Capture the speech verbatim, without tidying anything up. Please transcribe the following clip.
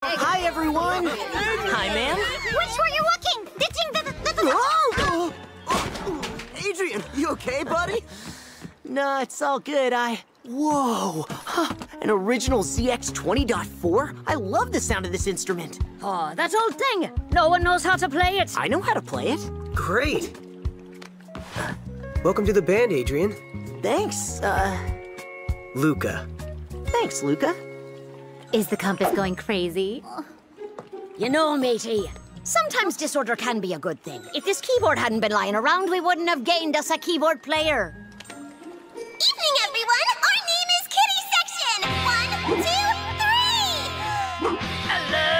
Hi, everyone. Hi, ma'am. Which were you looking? The thing that... the- the- the- Oh! Adrian, you okay, buddy? No, it's all good. I... Whoa! Huh. An original Z X twenty point four? I love the sound of this instrument. Oh, that old thing. No one knows how to play it. I know how to play it. Great. Welcome to the band, Adrian. Thanks, uh... Luca. Thanks, Luca. Is the compass going crazy? You know, matey, sometimes disorder can be a good thing. If this keyboard hadn't been lying around, we wouldn't have gained us a keyboard player. Evening, everyone! Our name is Kitty Section! One, two, three! Hello!